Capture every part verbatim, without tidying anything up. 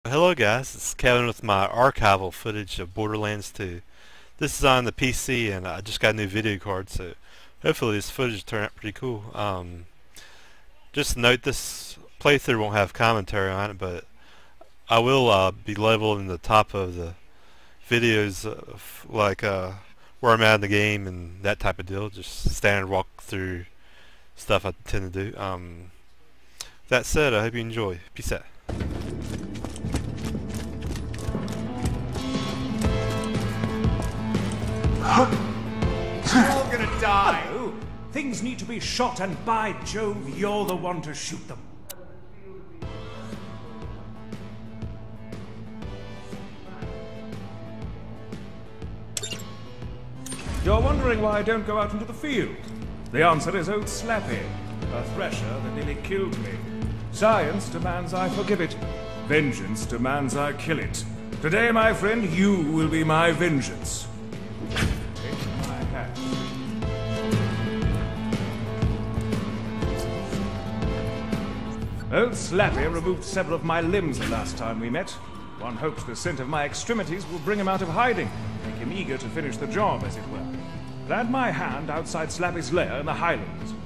Hello guys, it's Kevin with my archival footage of Borderlands two. This is on the P C and I just got a new video card, so hopefully this footage will turn out pretty cool. Um, just note this playthrough won't have commentary on it, but I will uh, be leveling the top of the videos of, like uh, where I'm at in the game and that type of deal. Just standard walk through stuff I tend to do. Um, that said, I hope you enjoy. Peace out. You're all gonna die! Hello. Things need to be shot, and by Jove, you're the one to shoot them. You're wondering why I don't go out into the field? The answer is old Slappy, a thresher that nearly killed me. Science demands I forgive it. Vengeance demands I kill it. Today, my friend, you will be my vengeance. Take my hat. Old Slappy removed several of my limbs the last time we met. One hopes the scent of my extremities will bring him out of hiding, make him eager to finish the job, as it were. Glad my hand outside Slappy's lair in the Highlands.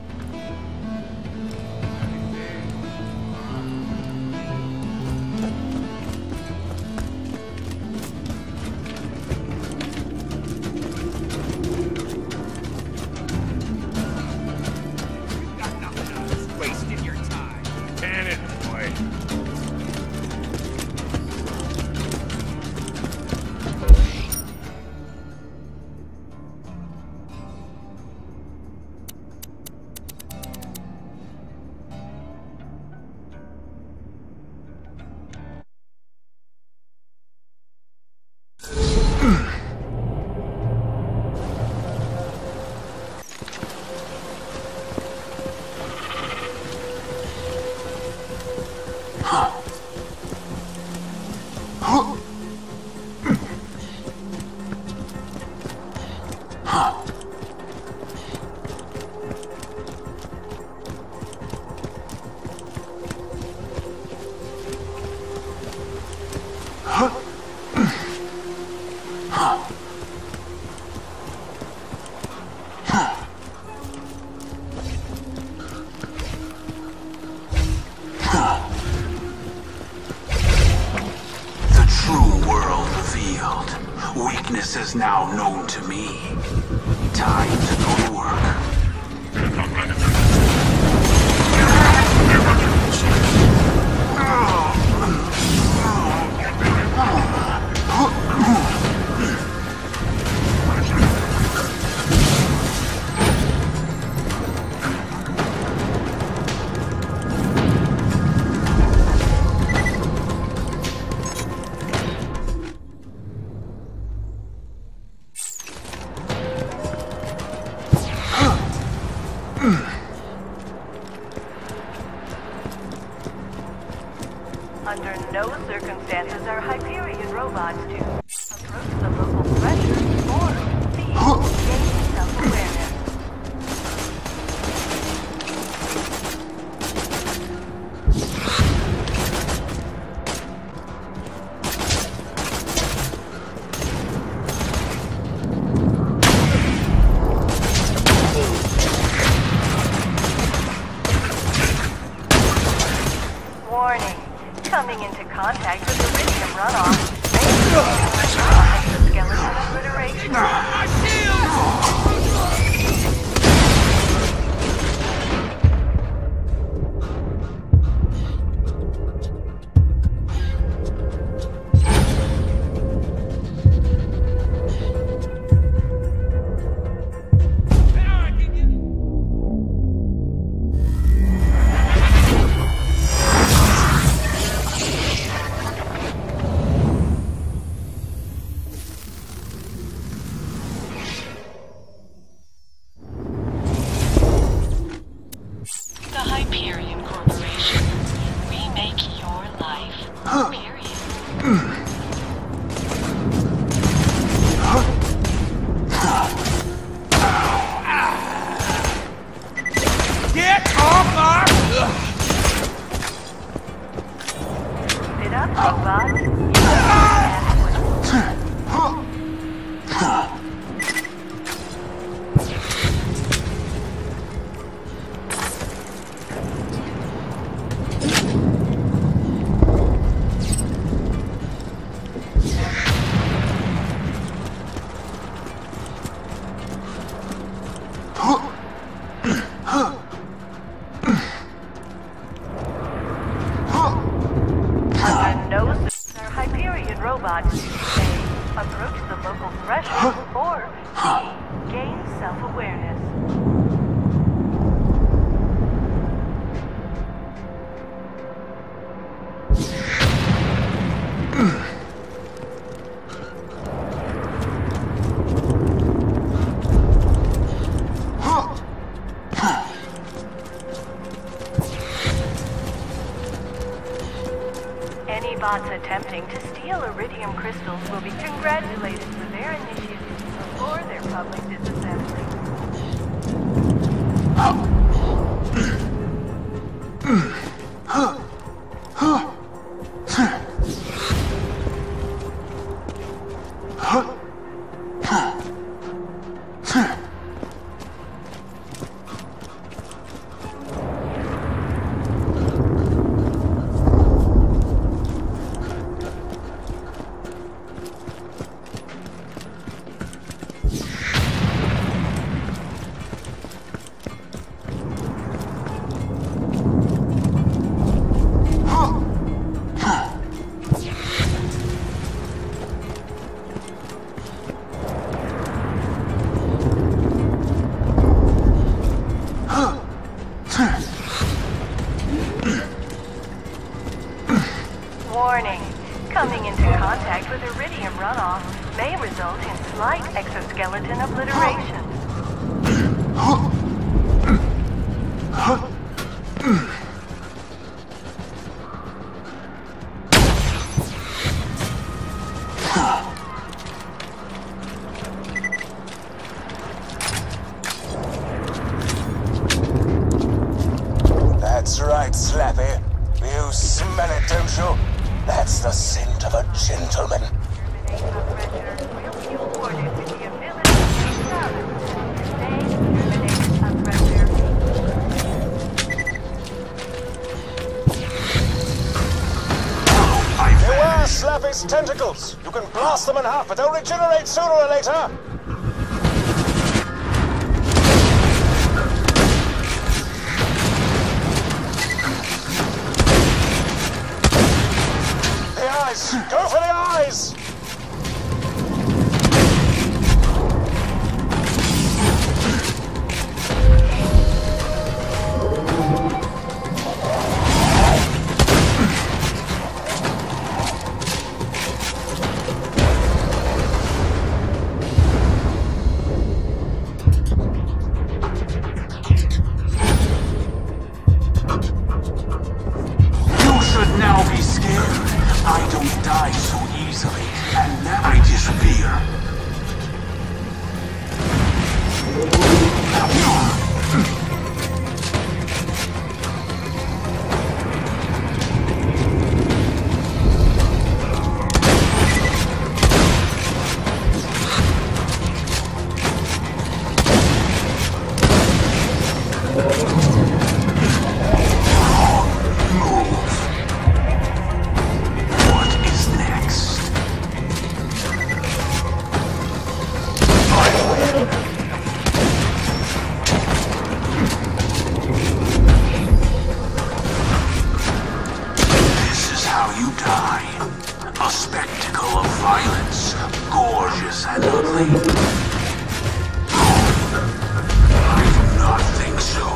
Weakness is now known to me. Time to go to work. Under no circumstances are Hyperion robots to approach the local thresher or feed gain self-awareness. Warning. Coming into contact with the lithium runoff. Exoskeleton obliteration. Hyperion Corporation. We make your life. Period. Get off our... Sit up. robot. Robots say approach the local threshold or gain self-awareness. Any bots attempting to steal iridium crystals will be congratulated for their initiative before their public disassembly. Warning. Coming into contact with iridium runoff may result in slight exoskeleton obliteration. That's right, Slappy. You smell it, don't you? That's the scent of a gentleman. Beware Slappy's tentacles! You can blast them in half, but they'll regenerate sooner or later! Go for the eyes! You should now be scared. I don't die so easily, and now I disappear. A spectacle of violence, gorgeous and ugly. I do not think so.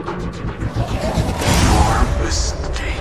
Your mistake.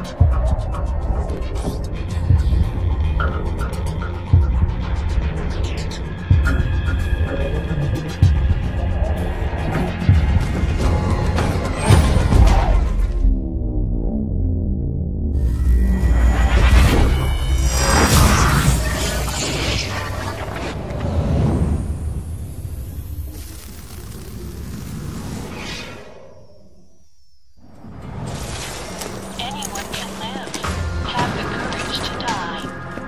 Anyone can live. Have the courage to die.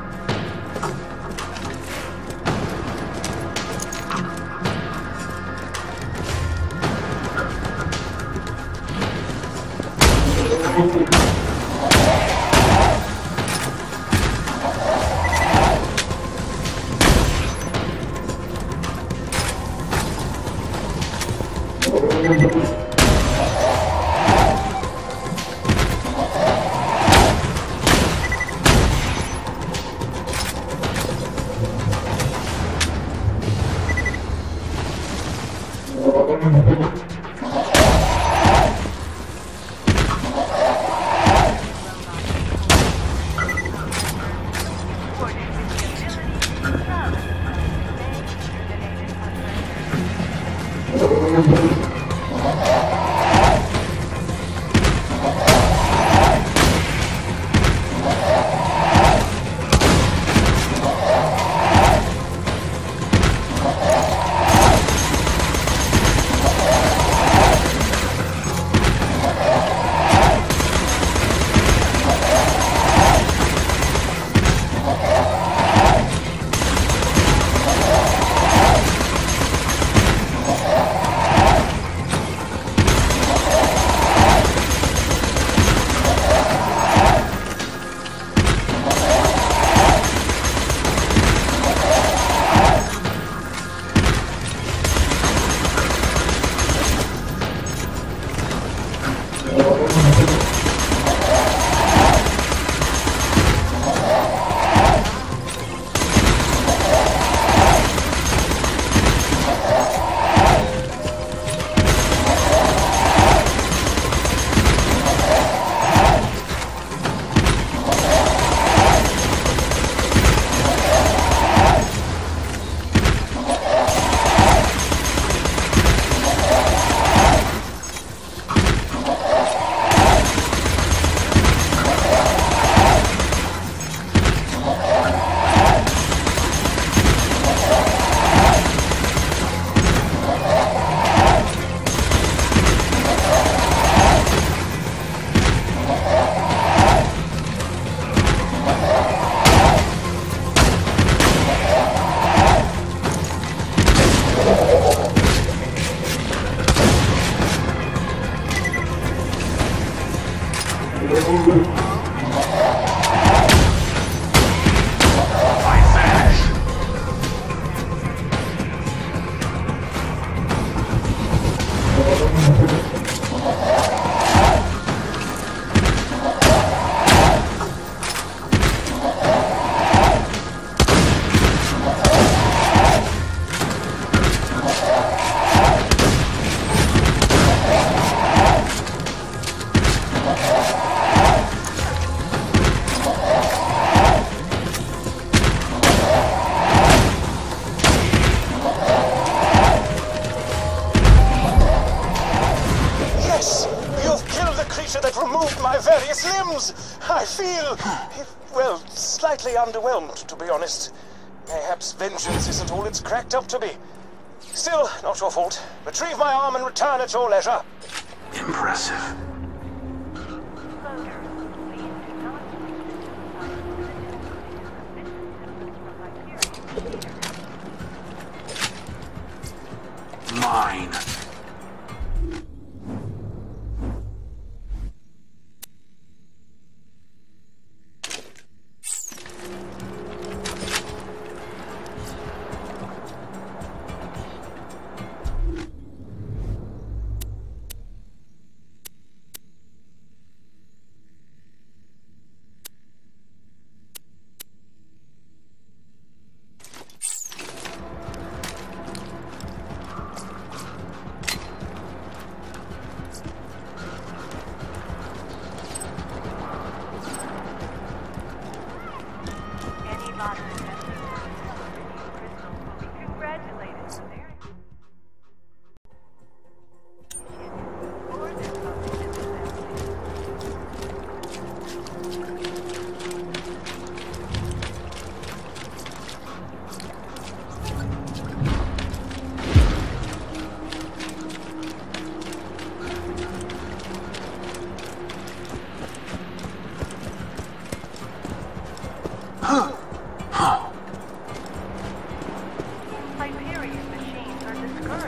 I feel, well, slightly underwhelmed, to be honest. Perhaps vengeance isn't all it's cracked up to be. Still, not your fault. Retrieve my arm and return at your leisure. Impressive. Mine.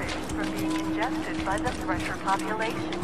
discouraged from being ingested by the Thresher population.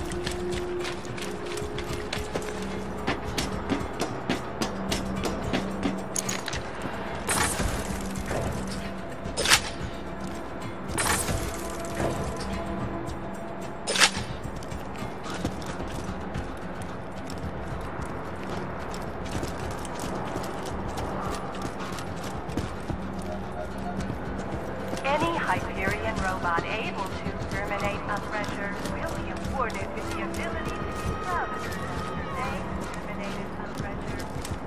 Any Hyperion robot able to terminate a Thresher will be awarded with the ability to be proud of their name, terminated a Thresher.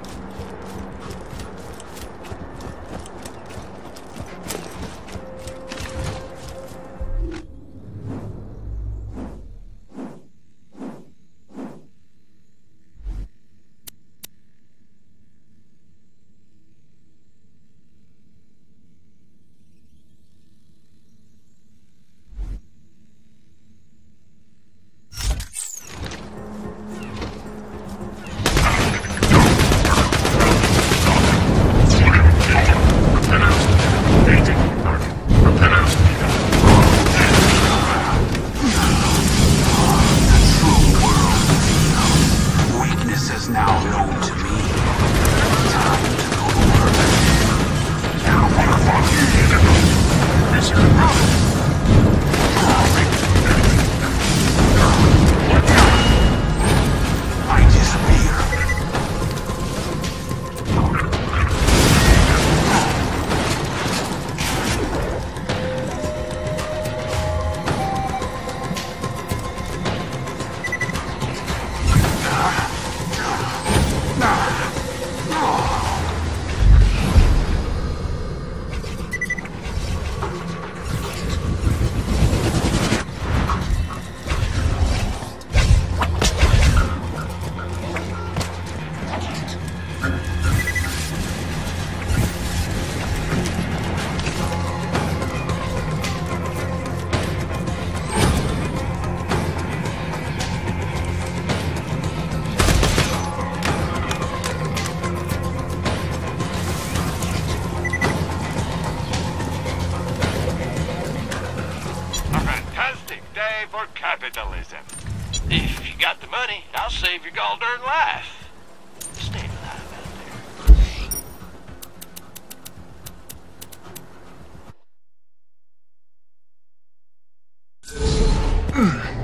For capitalism. If you got the money, I'll save your gall-darn life. Stay alive out there.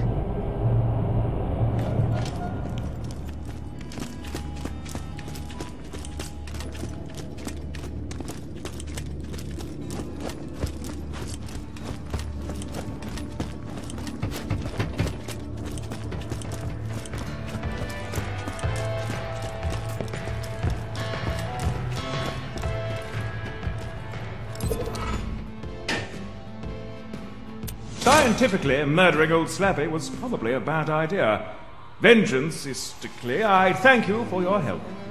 Scientifically, murdering old Slappy was probably a bad idea. Vengeance is strictly, I thank you for your help.